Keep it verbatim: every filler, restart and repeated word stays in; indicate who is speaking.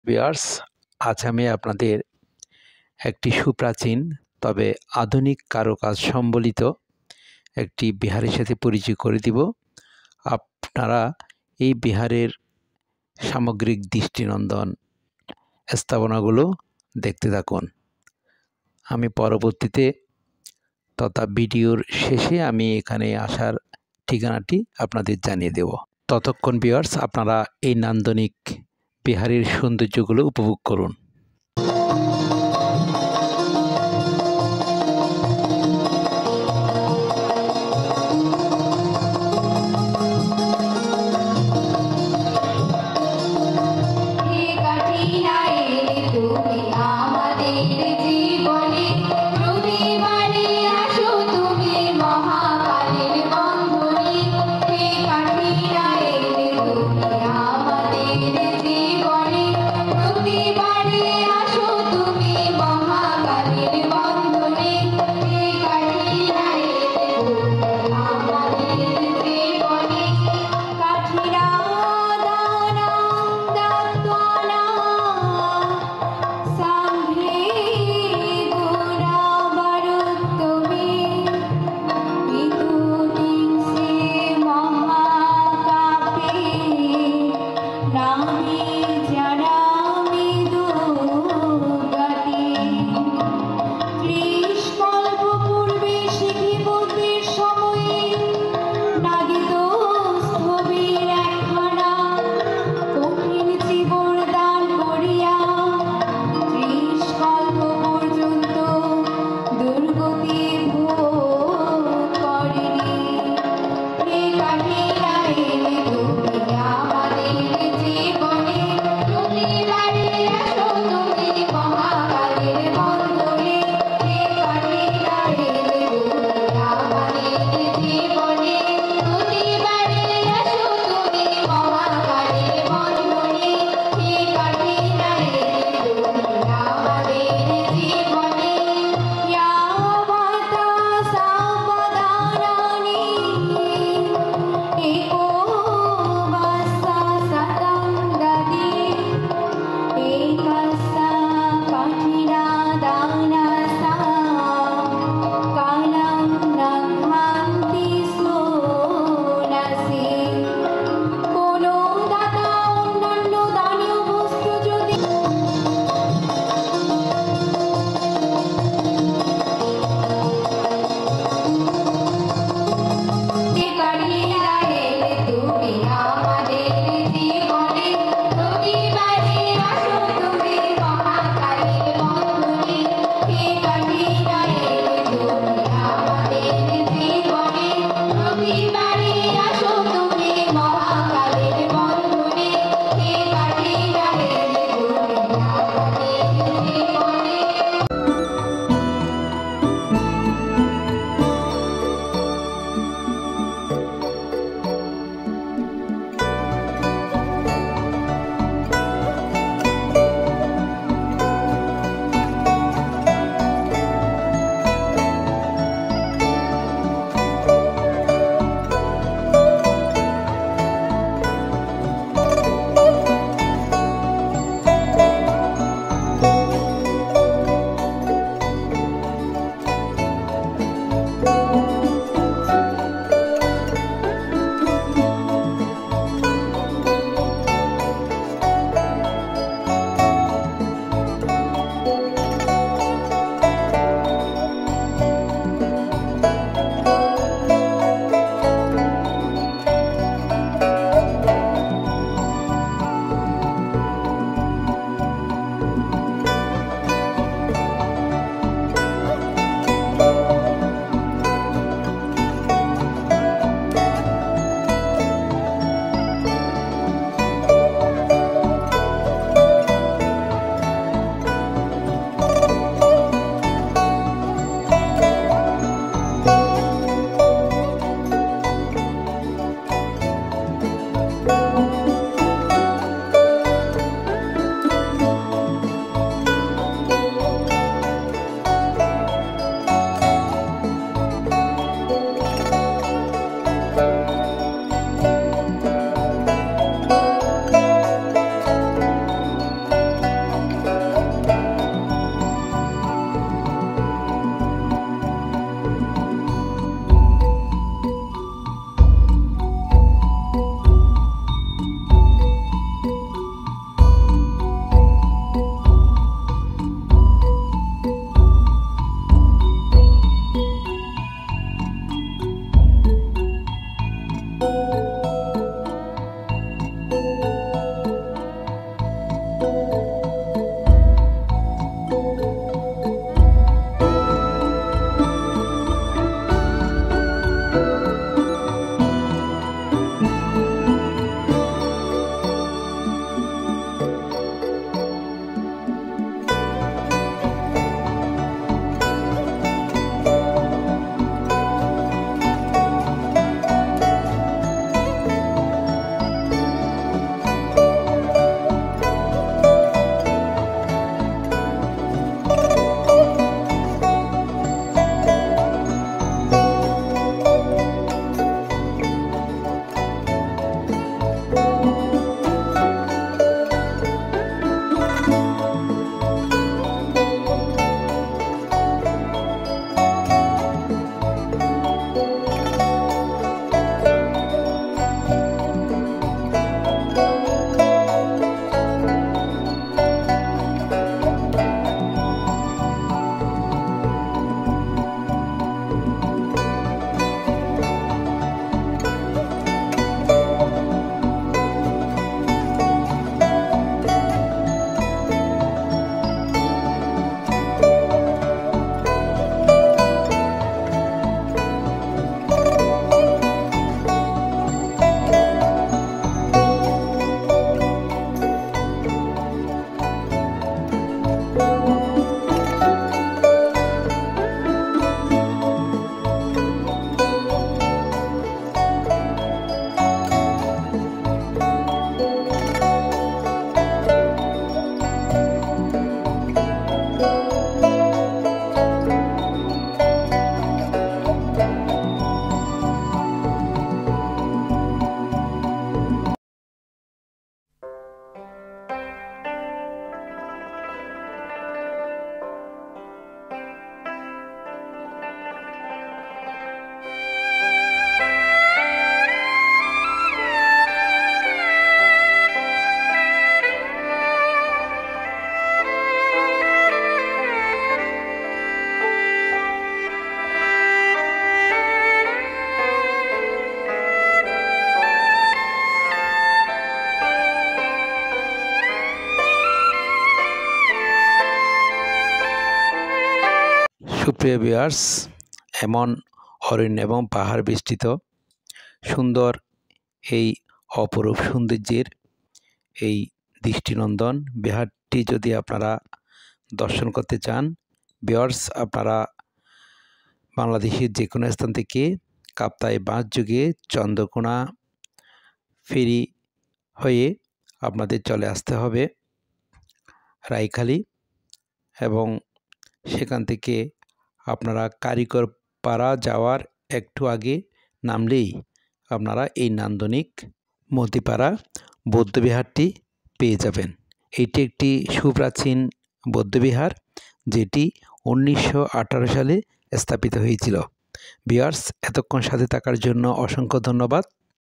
Speaker 1: Viewers, আজ আমি আপনাদের একটি সুপ্রাচীন তবে আধুনিক কারুকাজ সম্বলিত একটি বিহারের সাথে পরিচয় করে দিব। আপনারা এই বিহারের সামগ্রিক দৃষ্টিনন্দন স্থাপনাগুলো দেখতে থাকুন। আমি পরবর্তীতে তথা ভিডিওর শেষে আমি এখানে আসার ঠিকানাটি আপনাদের জানিয়ে দেব। ততক্ষণ ভিউয়ার্স, আপনারা এই নান্দনিক বিহারের সৌন্দর্যগুলো উপভোগ করুন।
Speaker 2: Bye.
Speaker 1: সুপ্রিয় ভিউয়ার্স, এমন অরণ্য এবং পাহাড় বেষ্টিত সুন্দর এই অপরূপ সৌন্দর্যের এই দৃষ্টিনন্দন বিহারটি যদি আপনারা দর্শন করতে চান, ভিউয়ার্স আপনারা বাংলাদেশের যে কোনো স্থান থেকে কাপ্তাই বাস যোগে চন্দ্রকোনা ফেরি হয়ে আপনাদের চলে আসতে হবে রায়খালী, এবং সেখান থেকে আপনারা কারিগর পাড়া যাওয়ার একটু আগে নামলেই আপনারা এই নান্দনিক মতিপাড়া বৌদ্ধবিহারটি পেয়ে যাবেন। এটি একটি সুপ্রাচীন বৌদ্ধবিহার যেটি উনিশশো আঠারো সালে স্থাপিত হয়েছিল। ভিউয়ার্স, এতক্ষণ সাথে থাকার জন্য অসংখ্য ধন্যবাদ।